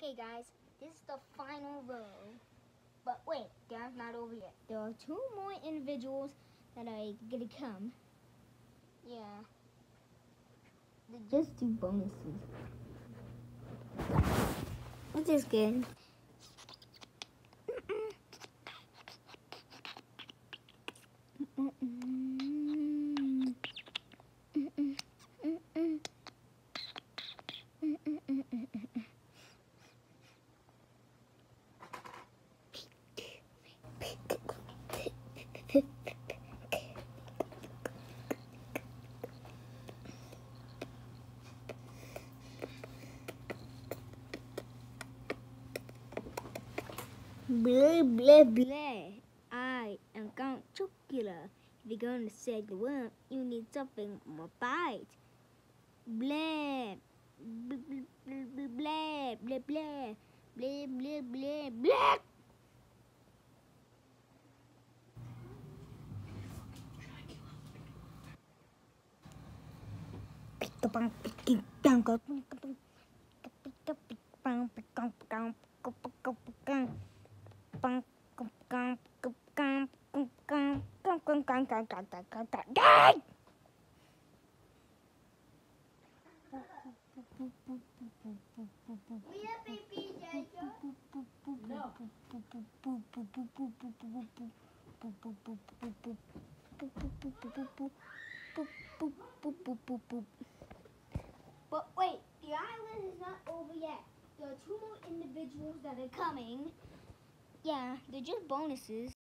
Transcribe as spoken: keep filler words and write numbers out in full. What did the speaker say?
Okay guys, this is the final row. But wait, that's not over yet. There are two more individuals that are gonna come. Yeah. They're just two bonuses. Which is good. Blah, blah, blah. I am Count Chocula. If you're going to save the world, you need something more bite. Blah, blah, blah, blah, blah, blah, blah, blah, blah, blah, blah. But wait, the island is not over yet. There are two more individuals that are coming. Yeah, they're just bonuses.